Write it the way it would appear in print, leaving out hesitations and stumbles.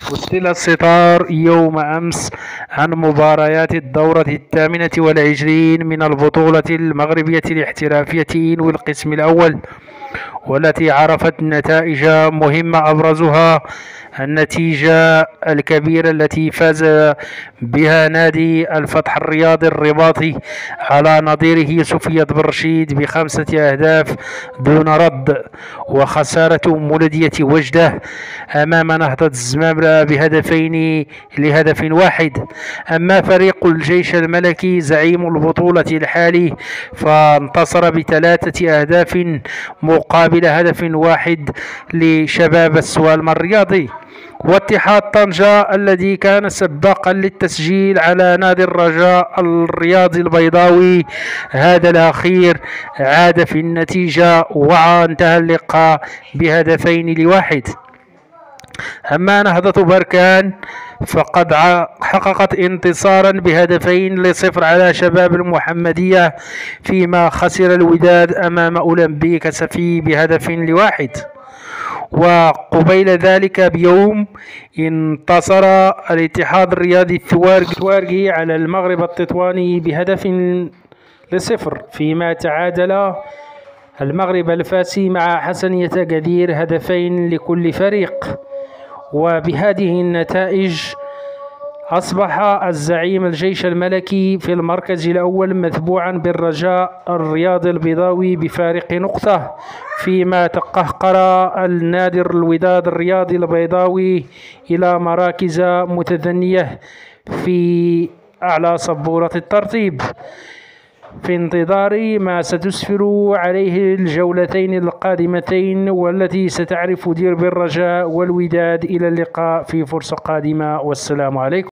فصل الستار يوم أمس عن مباريات الدورة 28 من البطولة المغربية الاحترافية والقسم الأول، والتي عرفت نتائج مهمة أبرزها النتيجة الكبيرة التي فاز بها نادي الفتح الرياضي الرباطي على نظيره سفية بن رشيد ب5 أهداف دون رد، وخسارة مولودية وجدة أمام نهضة الزمامرة بهدفين لهدف واحد. أما فريق الجيش الملكي زعيم البطولة الحالي فانتصر ب3 أهداف مقابل هدف واحد لشباب السوالم الرياضي. واتحاد طنجة الذي كان سباقا للتسجيل على نادي الرجاء الرياضي البيضاوي هذا الأخير عاد في النتيجة وانتهى اللقاء ب2-1. أما نهضة بركان فقد حققت انتصارا ب2-0 على شباب المحمدية، فيما خسر الوداد أمام أولمبيك سفي ب1-1. وقبيل ذلك بيوم انتصر الاتحاد الرياضي الثوارقي على المغرب التطواني ب1-0، فيما تعادل المغرب الفاسي مع حسنية قدير هدفين لكل فريق. وبهذه النتائج أصبح الزعيم الجيش الملكي في المركز الأول متبوعا بالرجاء الرياضي البيضاوي بفارق نقطة، فيما تقهقر النادي الوداد الرياضي البيضاوي إلى مراكز متدنية في أعلى سبورة الترتيب، في انتظار ما ستسفر عليه الجولتين القادمتين، والتي ستعرف ديربي الرجاء والوداد. إلى اللقاء في فرصة قادمة، والسلام عليكم.